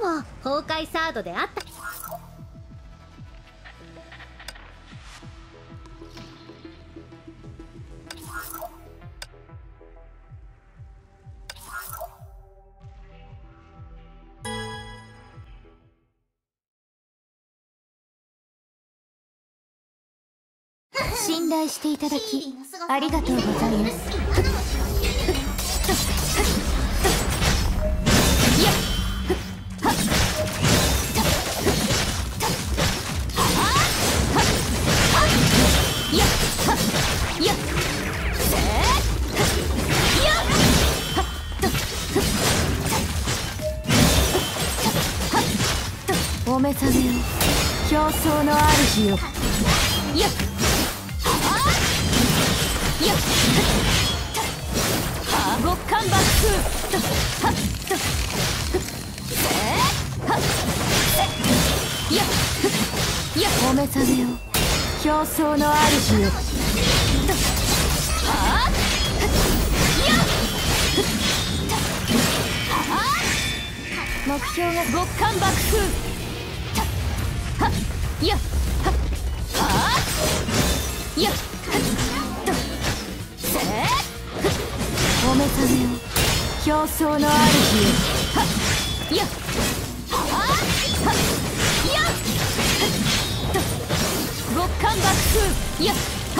も崩壊サードであった。 信頼していただきありがとうございます。お目覚めよ、競争の主よ。極寒爆風。お目覚めよ、競争の主よ。目標が極寒爆風。お目覚めよ、競争の主よ。極寒爆風。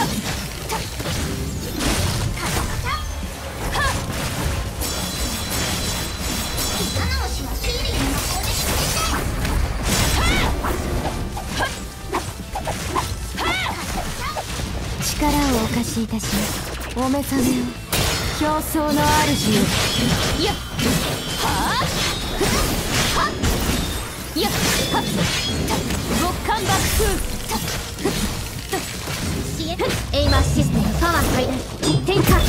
力をお貸しいたします。お目覚めよ、競争の主よ。極寒爆風。 エイマーシステムパワー最大転換。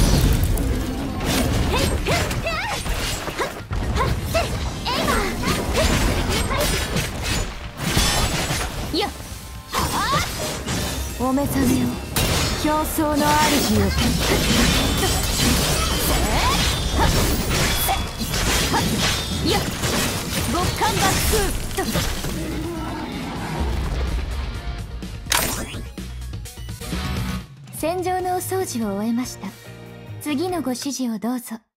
お目覚めよ、競争の主よ。極寒爆風。戦場のお掃除を終えました。次のご指示をどうぞ。